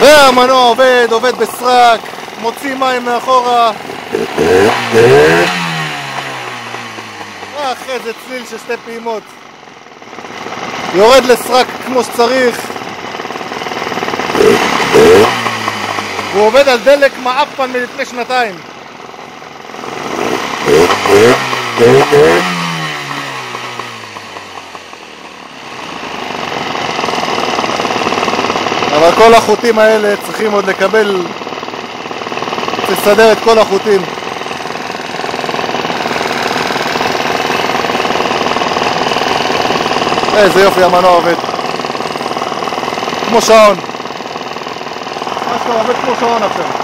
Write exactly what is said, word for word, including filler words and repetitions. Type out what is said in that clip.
והמנוע עובד, עובד בסרק, מוציא מים מאחורה. אחרי זה צליל של שתי פעימות, יורד לסרק כמו שצריך. הוא עובד על דלק מעפן מלפני שנתיים. אבל כל החוטים האלה צריכים עוד לקבל, תסדר את כל החוטים. איזה יופי, המנוע עובד כמו שעון. מה שאתה עובד כמו שעון עכשיו.